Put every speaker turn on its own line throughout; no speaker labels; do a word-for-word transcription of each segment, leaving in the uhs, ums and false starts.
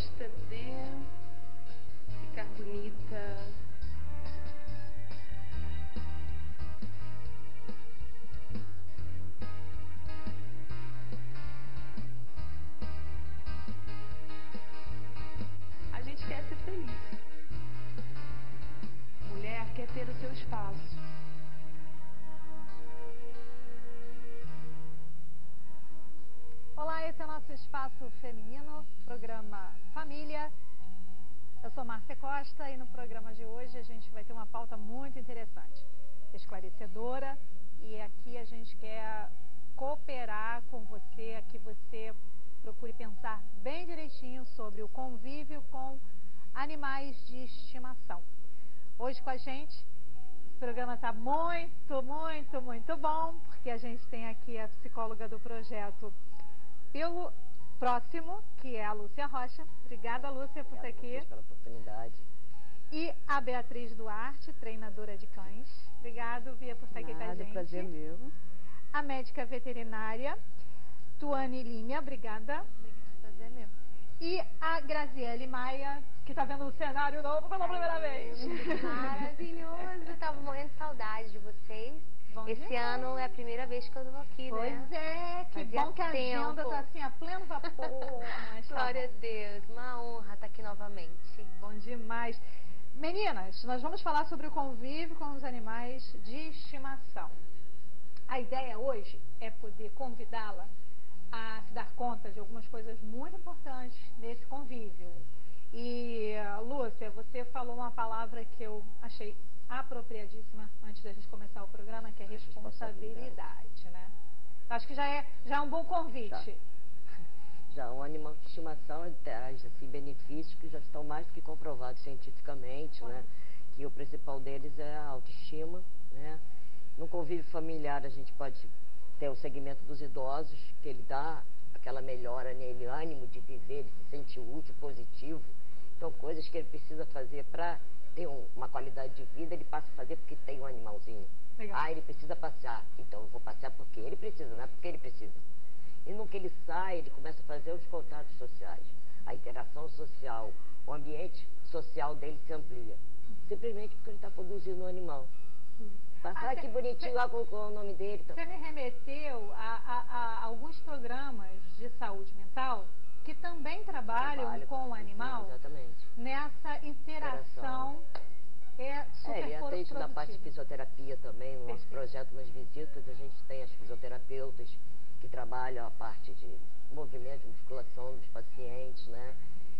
gosta de ficar bonita. A gente quer ser feliz. Mulher quer ter o seu espaço.
Olá, esse é o nosso Espaço Feminino, programa Família. Eu sou Márcia Costa e no programa de hoje a gente vai ter uma pauta muito interessante, esclarecedora, e aqui a gente quer cooperar com você, a que você procure pensar bem direitinho sobre o convívio com animais de estimação. Hoje com a gente, o programa está muito, muito, muito bom, porque a gente tem aqui a psicóloga do projeto Pelo Próximo, que é a Lúcia Rocha. Obrigada, Lúcia, por estar aqui.
Obrigada pela oportunidade.
E a Beatriz Duarte, treinadora de cães. Obrigado, Bia, por estar aqui com a gente.
Prazer meu.
A médica veterinária, Tuane Límia. Obrigada.
Obrigada, prazer meu.
E a Graziele Maia, que está vendo o cenário novo pela primeira vez.
Maravilhoso, tava morrendo de saudade de vocês.
Bom
Esse
demais.
ano é a primeira vez que eu tô aqui,
Pois
né?
é, que
Fazia
bom que a agenda
tempo.
tá assim a pleno vapor. Mas tá
Glória
bom.
a Deus, uma honra estar aqui novamente.
Bom demais. Meninas, nós vamos falar sobre o convívio com os animais de estimação. A ideia hoje é poder convidá-la a se dar conta de algumas coisas muito importantes nesse convívio. E, Lúcia, você falou uma palavra que eu achei apropriadíssima antes da gente começar o programa, que é responsabilidade, né? Acho que já é, já é um bom convite.
Já, já um animal de estimação traz assim, benefícios que já estão mais do que comprovados cientificamente, né? Que o principal deles é a autoestima, né? No convívio familiar a gente pode ter o segmento dos idosos, que ele dá aquela melhora nele, ânimo de viver, ele se sente útil, positivo. Então, coisas que ele precisa fazer para ter um, uma qualidade de vida, ele passa a fazer porque tem um animalzinho.
Legal.
Ah, ele precisa passear, então eu vou passear porque ele precisa, não é porque ele precisa. E no que ele sai, ele começa a fazer os contatos sociais, a interação social, o ambiente social dele se amplia. Simplesmente porque ele está conduzindo um animal. Passa, ah, que bonitinho, lá colocou o nome dele. Então.
Você me remeteu a, a, a alguns programas de saúde mental que também trabalham
Trabalho,
com o animal,
exatamente.
Nessa interação. É super
É, ele atende da parte de fisioterapia também. No nosso projeto, nas visitas, a gente tem as fisioterapeutas que trabalham a parte de movimento, de musculação dos pacientes, né?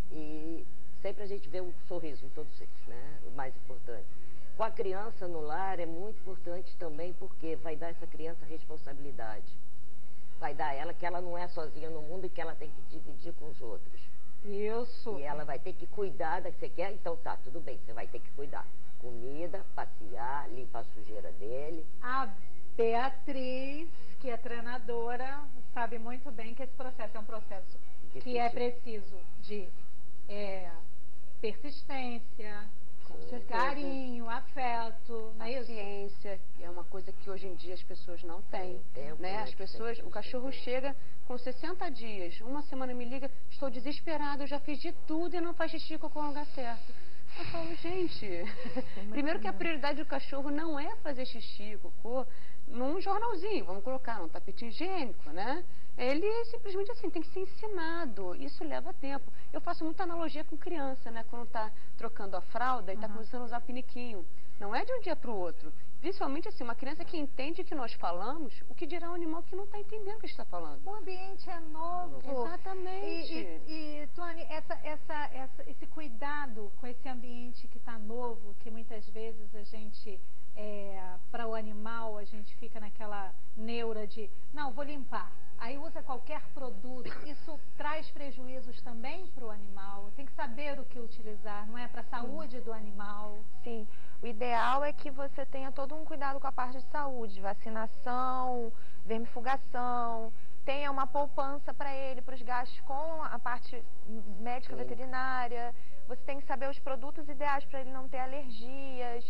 E sempre a gente vê um sorriso em todos eles, né? O mais importante. Com a criança no lar é muito importante também, porque vai dar essa criança responsabilidade. Vai dar a ela que ela não é sozinha no mundo e que ela tem que dividir com os outros.
Isso.
E ela vai ter que cuidar da que você quer, então tá, tudo bem, você vai ter que cuidar. Comida, passear, limpar a sujeira dele.
A Beatriz, que é treinadora, sabe muito bem que esse processo é um processo
Difícil.
Que é preciso de é, persistência, carinho, afeto, não é isso?
Paciência, que é uma coisa que hoje em dia as pessoas não têm,
tempo,
né?
né,
As
que
pessoas,
tem que
o cachorro
ter.
chega com sessenta dias, uma semana me liga, estou desesperado, eu já fiz de tudo e não faz xixi cocô no lugar certo. Eu falo, gente, primeiro que a prioridade do cachorro não é fazer xixi, cocô, num jornalzinho, vamos colocar, num tapete higiênico, né? Ele simplesmente assim, tem que ser ensinado, isso leva tempo. Eu faço muita analogia com criança, né? Quando tá trocando a fralda e tá
Uhum.
começando a usar piniquinho. Não é de um dia para o outro. Principalmente assim, uma criança que entende que nós falamos, o que dirá um animal que não está entendendo o que a gente está falando.
O ambiente é novo.
Exatamente.
E, e, e Tuane, essa, essa, essa, esse cuidado com esse ambiente que está novo, que muitas vezes a gente, é, para o animal, a gente fica naquela neura de, não, vou limpar. Aí usa qualquer produto. Isso traz prejuízos também para o animal. Tem que saber o que utilizar, não é? Para a saúde do animal.
Sim. O ideal é que você tenha todo um cuidado com a parte de saúde, vacinação, vermifugação, tenha uma poupança para ele, para os gastos com a parte médica
Sim.
veterinária. Você tem que saber os produtos ideais para ele não ter alergias.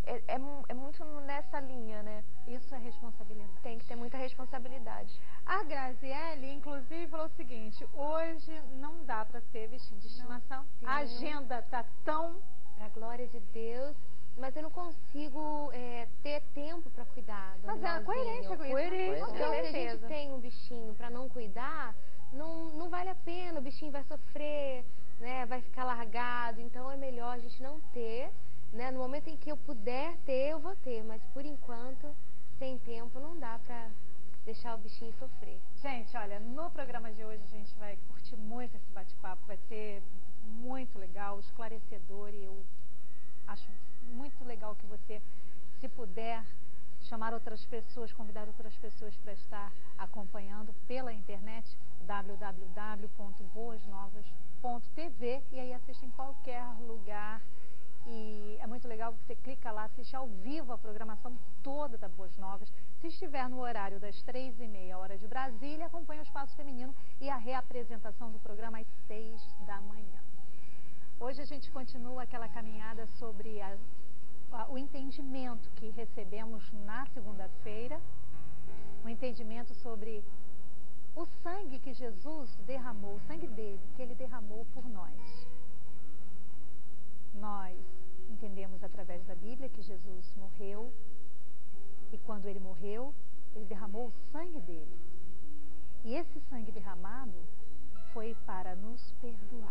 é, é, é muito nessa linha, né?
Isso é responsabilidade.
Tem que ter muita responsabilidade.
A Graziele, inclusive, falou o seguinte: hoje não dá para ter bichinho de estimação. A agenda tá tão...
Pra glória de Deus. Mas eu não consigo é, ter tempo para cuidar do
Mas é uma coerência com isso.
Coerência.
Porque
Com
se a gente
certeza.
tem um bichinho para não cuidar, não, não vale a pena, o bichinho vai sofrer, né, vai ficar largado. Então é melhor a gente não ter, né? No momento em que eu puder ter, eu vou ter. Mas por enquanto, sem tempo, não dá para deixar o bichinho sofrer.
Gente, olha, no programa de hoje a gente vai curtir muito esse bate-papo. Vai ser muito legal, esclarecedor, e eu acho muito legal que você, se puder, chamar outras pessoas, convidar outras pessoas para estar acompanhando pela internet, w w w ponto boas novas ponto t v, e aí assiste em qualquer lugar. E é muito legal porque você clica lá, assiste ao vivo a programação toda da Boas Novas. Se estiver no horário das três e meia, hora de Brasília, acompanha o Espaço Feminino e a reapresentação do programa às seis da manhã. Hoje a gente continua aquela caminhada sobre a, a, o entendimento que recebemos na segunda-feira, o entendimento sobre o sangue que Jesus derramou, o sangue dele, que ele derramou por nós. Nós entendemos através da Bíblia que Jesus morreu, e quando ele morreu, ele derramou o sangue dele. E esse sangue derramado foi para nos perdoar.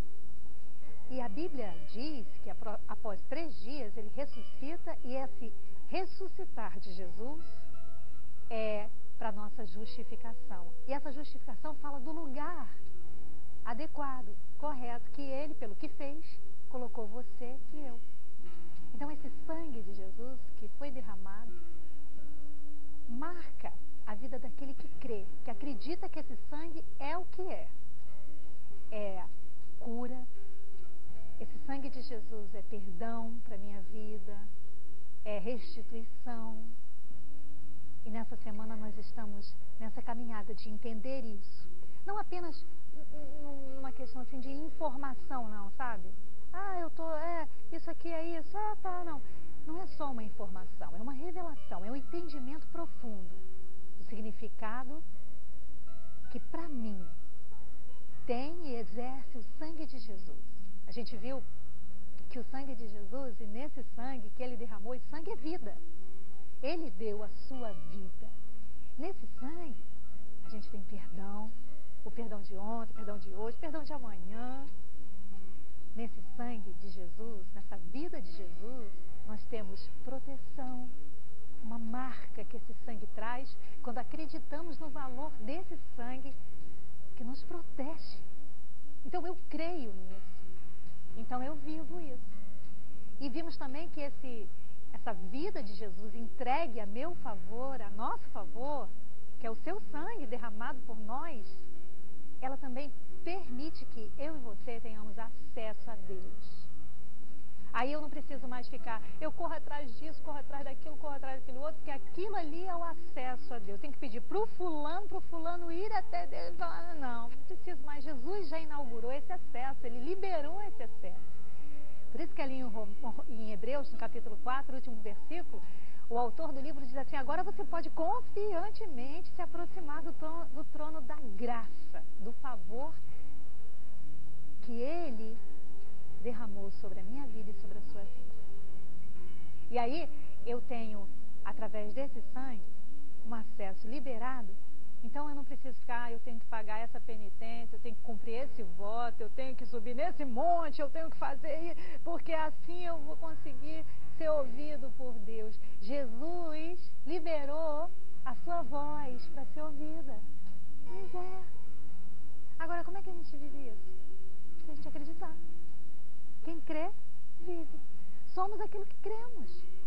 E a Bíblia diz que após três dias ele ressuscita, e esse ressuscitar de Jesus é para nossa justificação. E essa justificação fala do lugar adequado, correto, que ele, pelo que fez, colocou você e eu. Então esse sangue de Jesus que foi derramado marca a vida daquele que crê, que acredita que esse sangue é o que é. É cura. Esse sangue de Jesus é perdão para a minha vida, é restituição. E nessa semana nós estamos nessa caminhada de entender isso. Não apenas numa questão assim de informação, não, sabe? Ah, eu tô, é, isso aqui é isso, ah, tá, não. Não é só uma informação, é uma revelação, é um entendimento profundo do significado que para mim tem e exerce o sangue de Jesus. A gente viu que o sangue de Jesus, e nesse sangue que ele derramou, esse sangue é vida. Ele deu a sua vida. Nesse sangue, a gente tem perdão, o perdão de ontem, o perdão de hoje, o perdão de amanhã. Nesse sangue de Jesus, nessa vida de Jesus, nós temos proteção, uma marca que esse sangue traz, quando acreditamos no valor desse sangue que nos protege. Então eu creio nisso. Então eu vivo isso. E vimos também que esse, essa vida de Jesus entregue a meu favor, a nosso favor, que é o seu sangue derramado por nós, ela também permite que eu e você tenhamos acesso a Deus. Aí eu não preciso mais ficar, eu corro atrás disso, corro atrás daquilo, corro atrás daquilo outro, porque aquilo ali é o acesso a Deus. Tem que pedir para o fulano, para o fulano ir até Deus. Não, não preciso mais. Jesus já inaugurou esse acesso, ele liberou esse acesso. Por isso que ali em Hebreus, no capítulo quatro, último versículo, o autor do livro diz assim: agora você pode confiantemente se aproximar do trono, do trono da graça, do favor que ele derramou sobre a minha vida e sobre a sua vida. E aí eu tenho, através desse sangue, um acesso liberado. Então eu não preciso ficar, ah, eu tenho que pagar essa penitência, eu tenho que cumprir esse voto, eu tenho que subir nesse monte, eu tenho que fazer, porque assim eu vou conseguir ser ouvido por Deus. Jesus liberou a sua voz para ser ouvida. Pois é. Agora, como é que a gente vive isso? Se a gente acreditar. Quem crê, vive. Somos aquilo que cremos.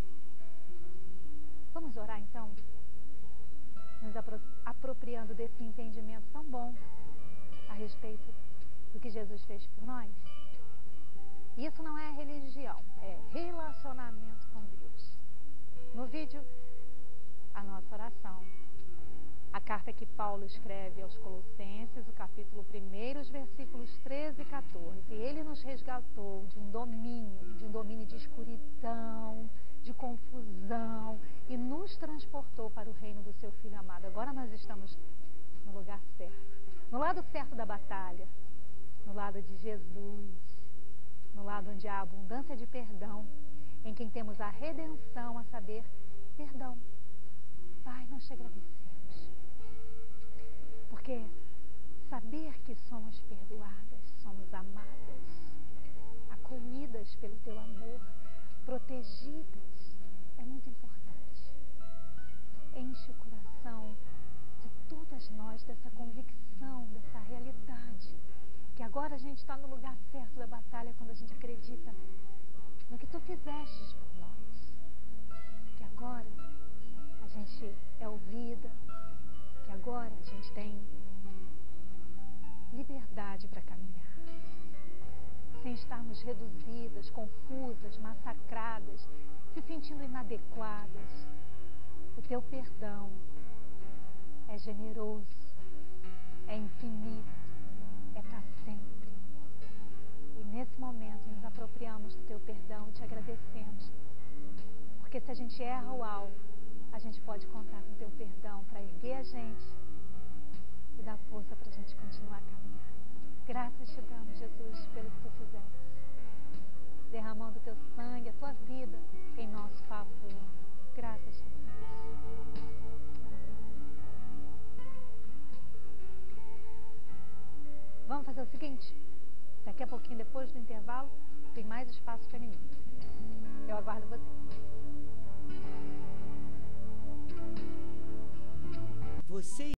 Vamos orar então? Nos apro apropriando desse entendimento tão bom a respeito do que Jesus fez por nós. Isso não é religião, é relacionamento com Deus. No vídeo, a nossa oração. A carta que Paulo escreve aos Colossenses, o capítulo um, os versículos treze e quatorze. Ele nos resgatou de um domínio, de um domínio de escuridão, de confusão e nos transportou para o reino do seu Filho amado. Agora nós estamos no lugar certo, no lado certo da batalha, no lado de Jesus, no lado onde há abundância de perdão, em quem temos a redenção, a saber, perdão. Pai, nós te agradecemos, porque saber que somos perdoadas, somos amadas, acolhidas pelo teu amor, protegidas, é muito importante. Enche o coração de todas nós dessa convicção, dessa realidade, que agora a gente está no lugar certo da batalha quando a gente acredita no que tu fizestes por nós. Que agora a gente é ouvida, que agora a gente tem liberdade para caminhar, sem estarmos reduzidas, confusas, massacradas, se sentindo inadequadas. O teu perdão é generoso, é infinito, é para sempre. E nesse momento nos apropriamos do teu perdão e te agradecemos, porque se a gente erra o alvo, a gente pode contar com o teu perdão para erguer a gente e dar força para a gente continuar a caminhar. Graças te damos, Jesus, pelo que tu fizeste, derramando o teu sangue, a tua vida em nosso favor. Graças, Jesus. Vamos fazer o seguinte, daqui a pouquinho, depois do intervalo, tem mais espaço feminino. Eu aguardo você.
Você